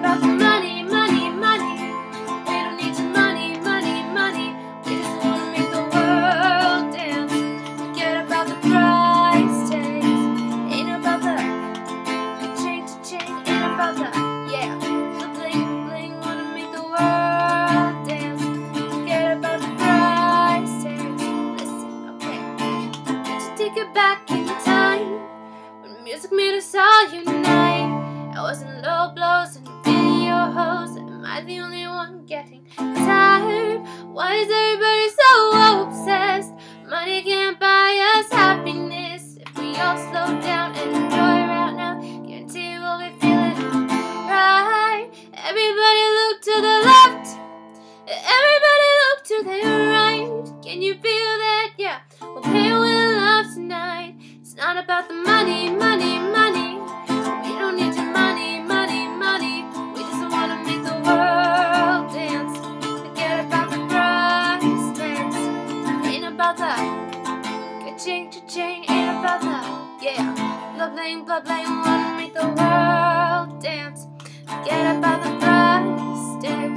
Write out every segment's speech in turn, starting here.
about the money, money, money. We don't need your money, money, money. We just wanna make the world dance. Forget about the price tags. Ain't about the chain to chain. Ain't about the the bling bling. Wanna make the world dance. Forget about the price tags. Listen, okay. Just take it back in time when music made us all unite. I was in low blows and video hoes. Am I the only one getting tired? Why is everybody so obsessed? Money can't buy us happiness. If we all slow down and enjoy right now, guarantee we'll be feeling right. Everybody look to the left. Everybody look to the right. Can you feel that? Yeah, we'll pay with love tonight. It's not about the money, money, money. We don't need your money, money, money. We just wanna make the world dance. Forget about the price tags. Ain't about that ka-ching, cha-ching. Ain't about that, blah bling, blah bling. Wanna make the world dance. Forget about the price tags.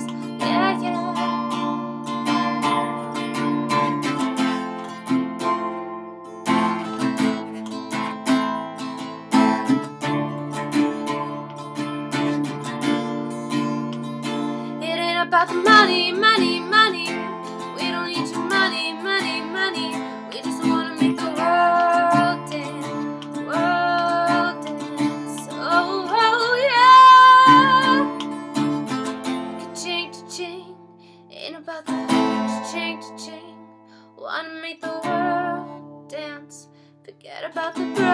About the money, money, money. We don't need your money, money, money. We just wanna make the world dance, world dance. Oh, oh yeah. Ka-ching, cha-ching. Ain't about the cha-ching, cha-ching. Wanna make the world dance. Forget about the